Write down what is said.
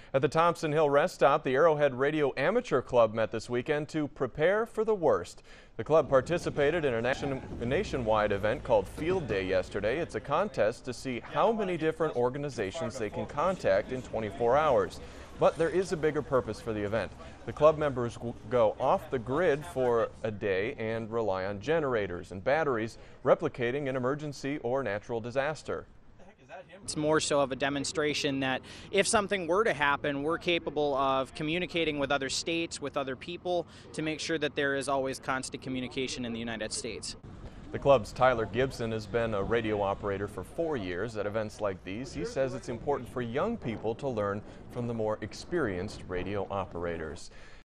At the Thompson Hill Rest Stop, the Arrowhead Radio Amateur Club met this weekend to prepare for the worst. The club participated in a nationwide event called Field Day yesterday. It's a contest to see how many different organizations they can contact in 24 hours. But there is a bigger purpose for the event. The club members go off the grid for a day and rely on generators and batteries, replicating an emergency or natural disaster. It's more so of a demonstration that if something were to happen, we're capable of communicating with other states, with other people, to make sure that there is always constant communication in the United States. The club's Tyler Gibson has been a radio operator for 4 years. At events like these, he says it's important for young people to learn from the more experienced radio operators.